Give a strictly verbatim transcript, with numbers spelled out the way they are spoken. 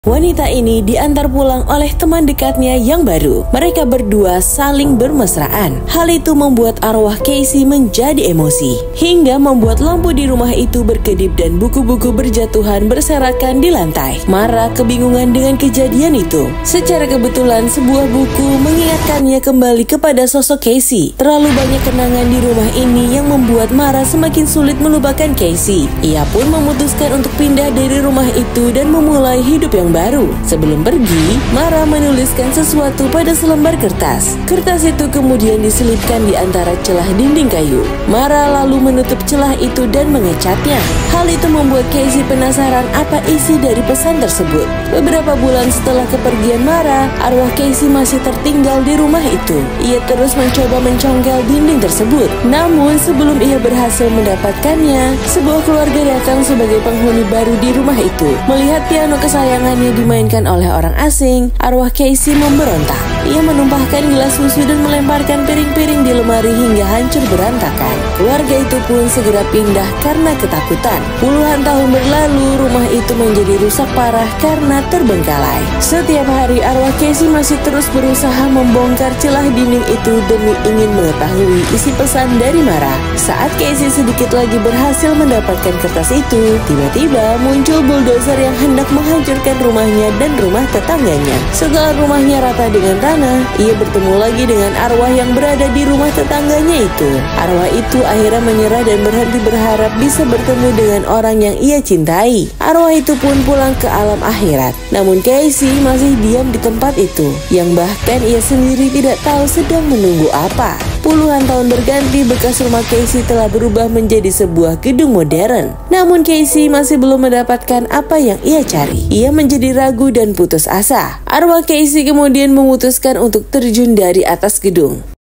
Wanita ini diantar pulang oleh teman dekatnya yang baru. Mereka berdua saling bermesraan. Hal itu membuat arwah Casey menjadi emosi, hingga membuat lampu di rumah itu berkedip dan buku-buku berjatuhan berserakan di lantai. Mara kebingungan dengan kejadian itu. Secara kebetulan sebuah buku mengingatkannya kembali kepada sosok Casey. Terlalu banyak kenangan di rumah ini yang membuat Mara semakin sulit melupakan Casey. Ia pun memutuskan untuk pindah dari rumah itu dan memulai hidup yang baru. Sebelum pergi, Mara menuliskan sesuatu pada selembar kertas. Kertas itu kemudian diselipkan di antara celah dinding kayu. Mara lalu menutup celah itu dan mengecatnya. Hal itu membuat Casey penasaran apa isi dari pesan tersebut. Beberapa bulan setelah kepergian Mara, arwah Casey masih tertinggal di rumah itu. Ia terus mencoba mencongkel dinding tersebut. Namun sebelum ia berhasil mendapatkannya, sebuah keluarga datang sebagai penghuni baru di rumah itu. Melihat piano kesayangan yang dimainkan oleh orang asing, arwah Casey memberontak. Ia menumpahkan gelas susu dan melemparkan piring-piring di lemari hingga hancur berantakan. Keluarga itu pun segera pindah karena ketakutan. Puluhan tahun berlalu, rumah itu menjadi rusak parah karena terbengkalai. Setiap hari arwah Casey masih terus berusaha membongkar celah dinding itu demi ingin mengetahui isi pesan dari Mara. Saat Casey sedikit lagi berhasil mendapatkan kertas itu, tiba-tiba muncul bulldozer yang hendak menghancurkan rumahnya dan rumah tetangganya. Setelah rumahnya rata dengan tanah, ia bertemu lagi dengan arwah yang berada di rumah tetangganya itu. Arwah itu akhirnya menyerah dan berhenti berharap bisa bertemu dengan orang yang ia cintai. Arwah itu pun pulang ke alam akhirat. Namun Casey masih diam di tempat itu, yang bahkan ia sendiri tidak tahu sedang menunggu apa. Puluhan tahun berganti, bekas rumah Casey telah berubah menjadi sebuah gedung modern. Namun Casey masih belum mendapatkan apa yang ia cari. Ia menjadi ragu dan putus asa. Arwah Casey kemudian memutuskan untuk terjun dari atas gedung.